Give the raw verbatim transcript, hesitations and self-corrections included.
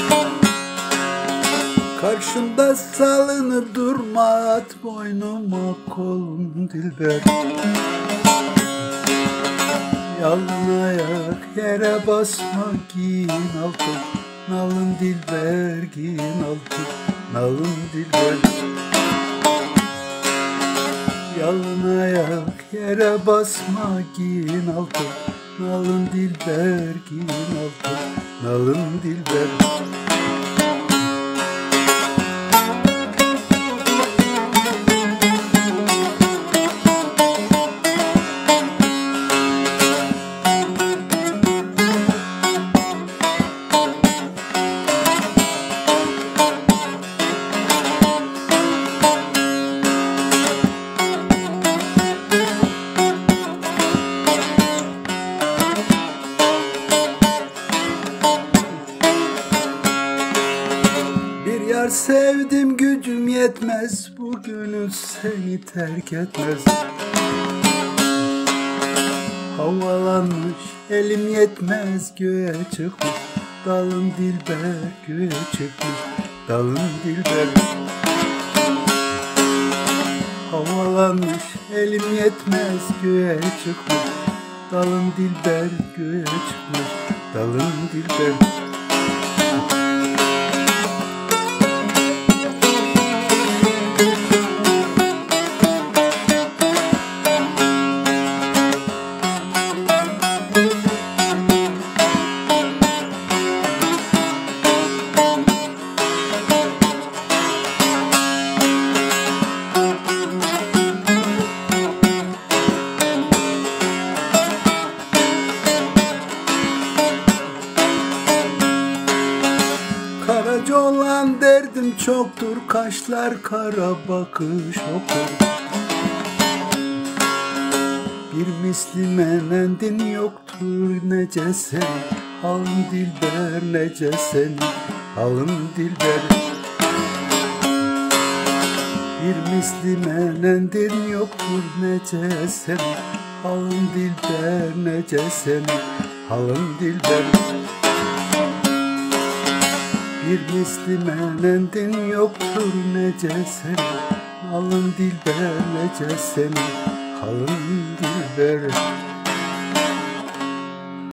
Karşımda salınıp durma, at boynuma kolum dilber. Yalın ayak yere basma, giyin altın, nalın dilber, giyin altın, nalın dilber. Yalın ayak yere basma, giyin altın, nalın dilber, giyin altın, nalın dilber. Yar sevdim gücüm yetmez, bugünü seni terk etmez. Havalanmış elim yetmez, göğe çıkmış dalın dilber, göğe çıkmış dalın dilber. Havalanmış elim yetmez, göğe çıkmış dalın dilber, göğe çıkmış dalın dilber. Karaca olan derdim çoktur, kaşlar kara bakış okur. Bir misli menendin yoktur nece sen, halın dilber nece sen, halın dilber. Bir misli menendin yoktur nece sen, halın dilber nece sen, halın dilber. Bir misli menendin yoktur nece senin, alın dilber nece senin, halın dilber.